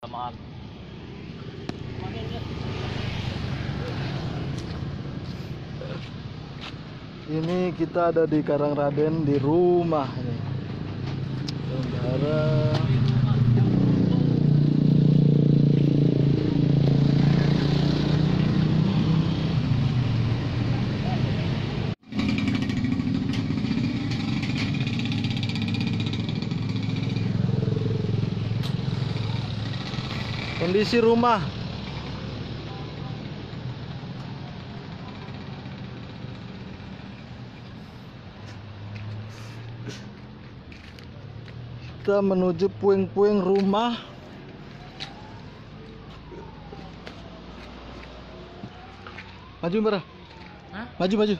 Samaan. Ini kita ada di Karangraden di rumah ini. Saudara. Kondisi rumah. Kita menuju puing-puing rumah. Maju, Mbak. Maju.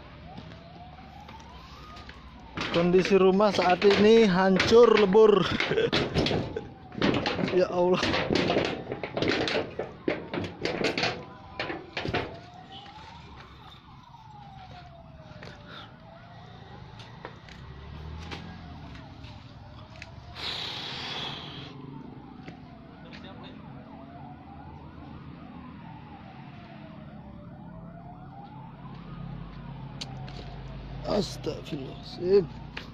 Kondisi rumah saat ini hancur lebur. Ya Allah. Astagfirullahaladzim.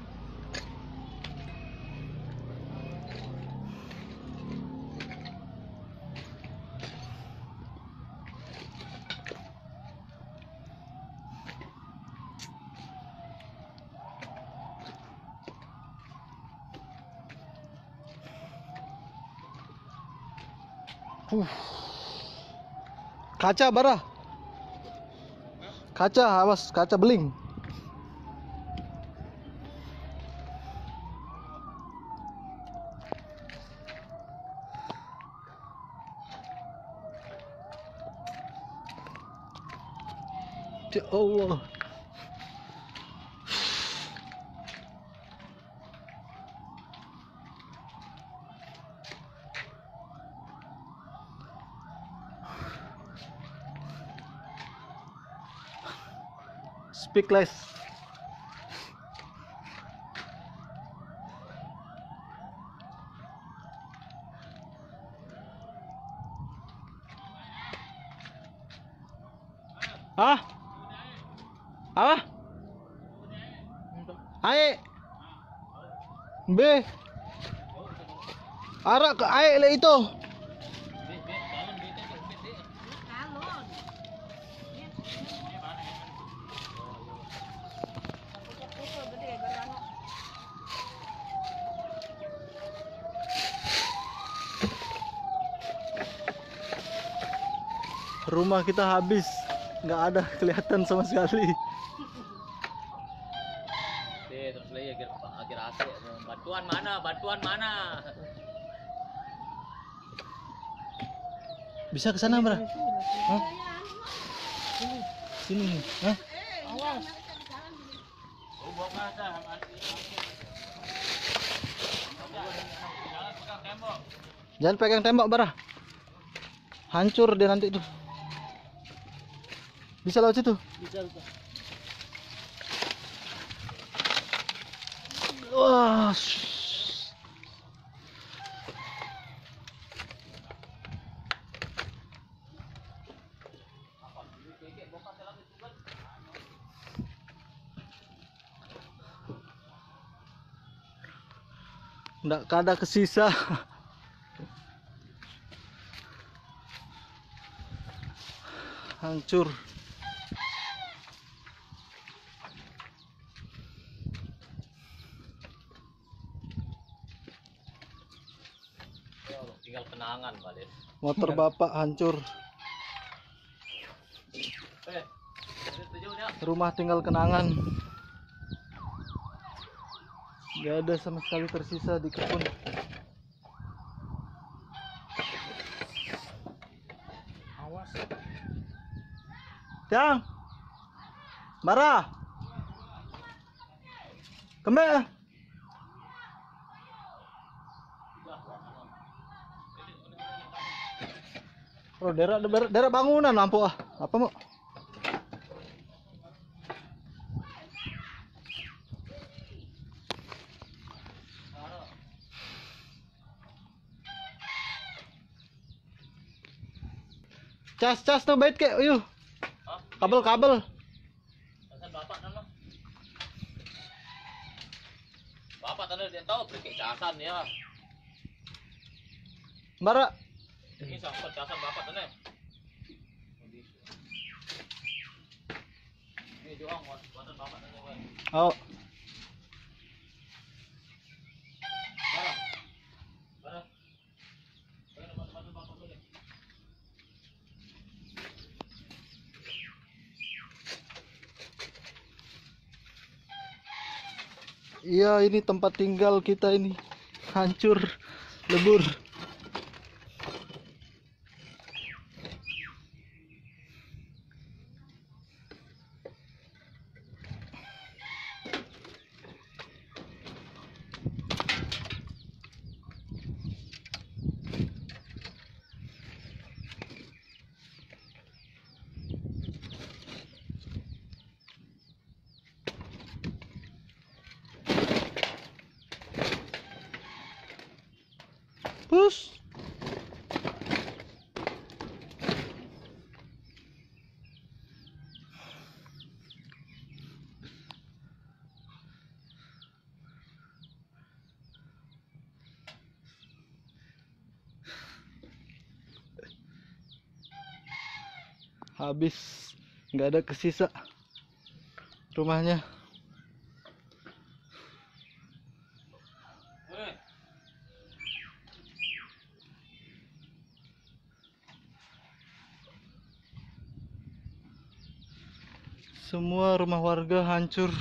Kaca bara. Kaca, awas, kaca beling. Ya Allah. Speak less. Ah? Apa? Ae. B. Arak ke ae le itu. Rumah kita habis, nggak ada kelihatan sama sekali. Terus lagi akhir bantuan mana? Bisa ke sana, Bra? Hah? Sini. Hah? Awas. Jangan pegang tembok, Bra. Hancur dia nanti tuh. Bisa lewat situ? Bisa. Wah. Nggak ada kesisa. Hancur. Tinggal kenangan, Balik. Motor bapak hancur. Rumah tinggal kenangan. Gak ada sama sekali tersisa di kebun. Awas. Yang marah. Kemana? Oh, daerah bangunan lampu ah. Apa mau? Cas tuh bait kayak, yuk. Hah? Kabel. Pesan bapak nama. Bapak tadi dia tahu pergi casan ya. Bara. Ini sampai casan bapak tadi. Ini doang buatan bapak tadi. Oh. Barang. Barang. Bantu bapak dulu. Iya, ini tempat tinggal kita ini. Hancur, lebur. Terus habis, nggak ada kesisa rumahnya. Semua rumah warga hancur.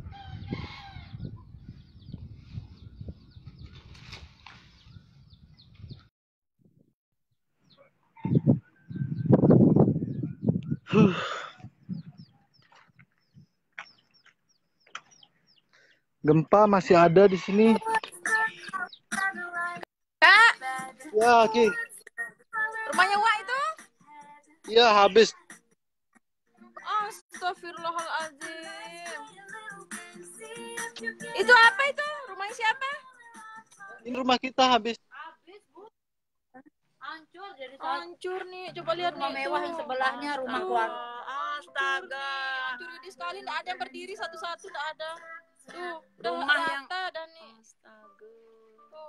Gempa masih ada di sini. Kak, Ya, Ki. rumahnya Wak itu? Iya, habis. Astagfirullahaladzim. Itu apa itu? Rumahnya siapa? Ini rumah kita habis. Hancur jadi Hancur nih, coba lihat rumah nih. mewah tuh. yang sebelahnya rumah keluarga. Astaga. Hancur ini sekali, nggak ada yang berdiri satu-satu, nggak ada. Tuh, udah Rumah yang- rata dan nih. Astaga. Tuh.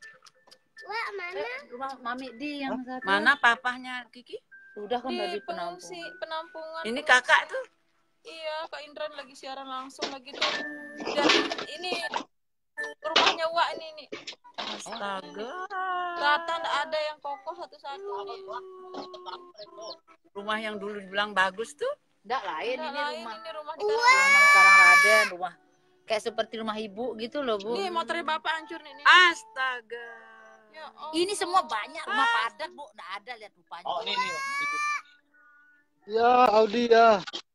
Rumah Mami di yang satu. Mana papahnya Kiki? Sudah kan Di tadi pengungsi, penampung. penampungan. Ini tuh. kakak tuh. Iya, Kak Indran lagi siaran langsung lagi tuh. Dan ini rumahnya Wak ini. Astaga. Rata nggak ada yang kokoh satu-satu nih. Rumah yang dulu dibilang bagus tuh. Enggak lain Nggak ini lain, rumah. ini rumah di Rumah sekarang Raden, rumah kayak seperti rumah ibu gitu loh, Bu. Nih motornya bapak hancur nih. Astaga. Ya Allah. Ini semua banyak rumah padat, Bu. Enggak ada lihat rupanya. Oh, ini. Ya, Audi ya.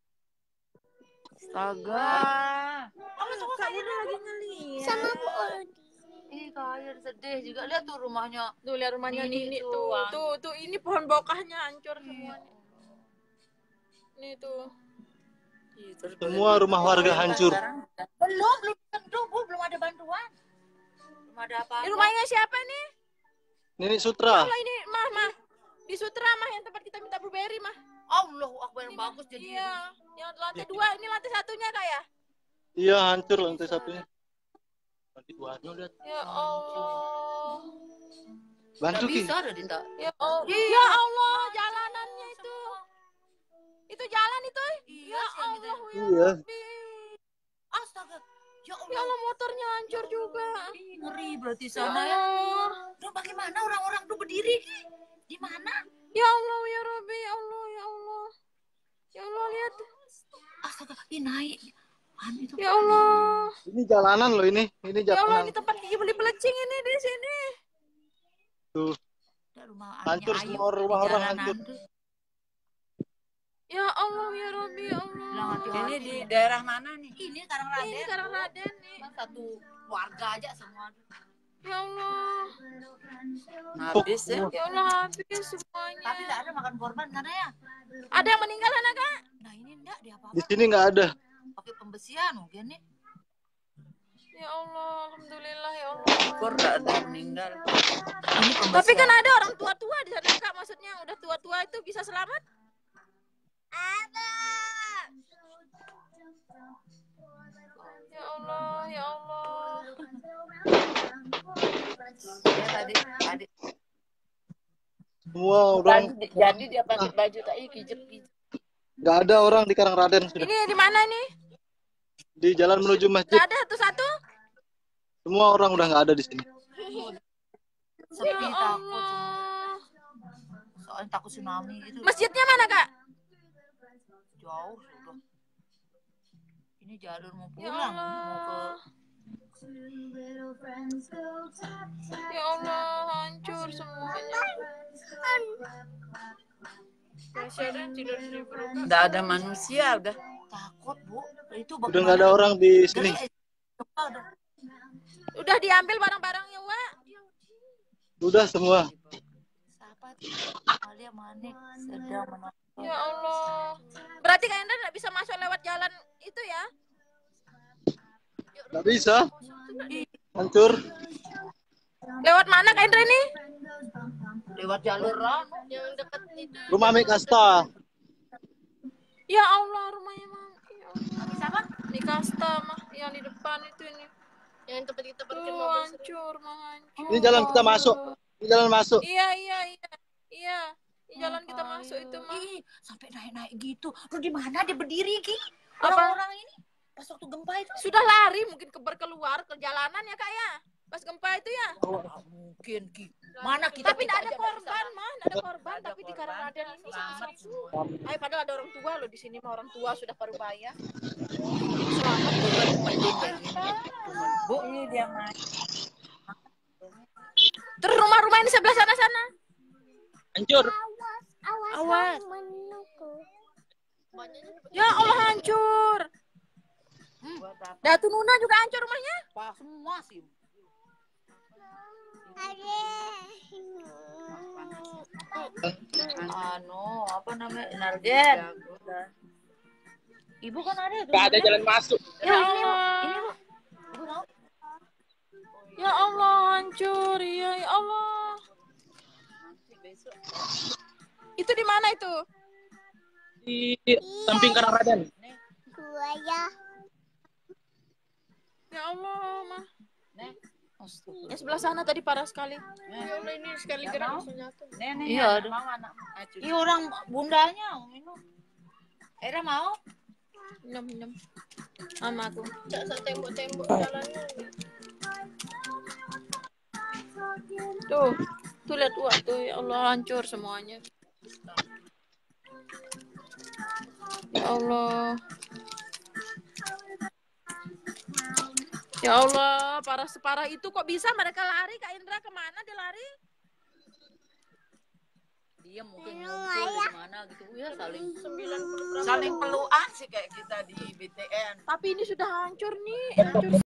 Astaga. Kak Bunda lagi ngeliat. Sama Bu Odi. Ih, kalian sedih juga. Lihat tuh rumahnya. Tuh lihat rumahnya Ini Nini tuh, tuh. Tuh ini pohon bokahnya hancur semuanya. Nih tuh. Semua rumah warga hancur. Belum tentu, Bu. Belum ada bantuan. Belum ada apa-apa. Ini rumahnya siapa nih? Nenek Sutra. Allah ini mah. Di Sutra mah yang tempat kita minta blueberry mah. Allahu Akbar yang Ini, Mah. bagus jadi. Iya. Yang lantai 2, ini lantai satunya Kak ya? Iya, hancur lantai satunya. Lantai duanya lihat. Ya Allah. Bantu, Nggak Ki. bisa ada Dinta. Ya Allah. Ya Allah, jalanannya itu. Itu jalan itu. Iya, Ya sih, yang gitu. Allah, ya Iya. Rabbi. Astaga. Ya Ya Allah. Allah, motornya hancur juga. Ih, ngeri berarti Ya sana ya. Allah. Duh, bagaimana orang-orang tuh berdiri? Di mana? Ya Allah, ya Rabbi, ya Allah, ya Allah. Ya Allah, lihat. Astaga, ini naik. Apaan itu? Ya Allah. Ini jalanan loh ini. Ini Ya Allah, jalanan. ini tempat Kiki beli pelecing ini di sini. Tuh. Ada rumah Hancur adiknya semua Ayu rumah di orang jalanan hancur. tuh. Ya Allah, ya Rabbi, ya Bilang Allah. hati-hati. Ini di daerah mana nih? Ini sekarang Ini Raden. sekarang Raden nih. Cuma satu warga aja semua. Ya Allah. Habis ya. Ya Allah, habis semuanya. Tapi tidak ada makan korban sana ya. Ada yang meninggal anak Kak? Nah ini enggak dia Di apa-apa. sini nggak ada. Pakai pembesian mungkin nih. Ya Allah, alhamdulillah ya Allah. Syukur nggak ada yang meninggal. Ini pembesian. Tapi kan ada orang tua-tua di sana Kak, maksudnya udah tua-tua itu bisa selamat. selamat? Ya Allah, ya Allah. Ya tadi Semua orang jadi dia pakai baju tak kijep. nggak ada orang di Karangraden sudah. Ini di mana nih? Di jalan menuju masjid. Nggak ada satu-satu? Semua orang udah nggak ada di sini. Sepi Ya takut. Allah. Soalnya takut tsunami gitu. Masjidnya mana, Kak? Jauh sudah. Ini jalur mau Ya pulang, mau Allah. ke Ya Allah, hancur semuanya. Nggak ada manusia udah. Takut bu. Itu Udah nggak ada orang di sini. Udah diambil barang-barangnya, Wak. Udah semua. Siapa tuh? Alia Manik sedang menonton. Ya Allah. Berarti Kak Indra nggak bisa masuk lewat jalan itu ya? Nggak bisa. Hancur. Lewat mana Kak Indra ini? Lewat jalur Rano. Yang dekat itu. Rumah Mikasta. Ya Allah, rumahnya Mang. Ya Allah. Siapa? Mikasta mah yang di depan itu ini. Yang tempat kita parkir mobil. Hancur, Mang, hancur. Ini jalan kita masuk. Ini jalan masuk. Iya. Iya. Di jalan kita masuk itu, Mang. Ih, sampai naik-naik gitu. Lu di mana dia berdiri, Ki? Apa? Orang-orang ini pas waktu gempa itu. Sudah lari mungkin keluar ke jalanan ya, Kak ya? Pas gempa itu ya? Oh, mungkin, Ki. Mana kita Tapi tidak ada aja nggak korban, bisa. mah. Tidak ada korban, Nggak ada tapi di korban. Karangraden ini Selamat semua. Ay, padahal ada orang tua loh di sini, mah orang tua sudah parubaya. Selamat bukan mending kayak gini. Bu, ini dia main. Terus rumah-rumah ini sebelah sana. Hancur. Awas. Ya Allah, hancur. Buat apa? Datu Nuna juga hancur rumahnya. Apa semua sih? Apa namanya? Nargen. Ibu kan ada. Nggak ada jalan masuk. Ya Allah. Ini bu. Ibu tahu? Ya Allah, hancur. Ya Allah. Nanti besok. Itu di mana itu? Di samping Karangraden. Nih, Ya Allah, mah. nih. Astaga. Yang sebelah sana tadi parah sekali. Ya Allah, ini sekali Nggak gerak mau. langsung jatuh. Nenek, Iya, anak mau anak. Iya orang bundanya minum. Era mau? Minum. Sama aku. Cak tembok-tembok jalannya. Tuh lihat tuh ya Allah, hancur semuanya. Ya Allah. Ya Allah, parah separah itu kok bisa mereka lari? Kak Indra kemana dia lari? Dia mungkin ngumpul di mana gitu ya saling pelukan sih kayak kita di BTN. Tapi ini sudah hancur nih, hancur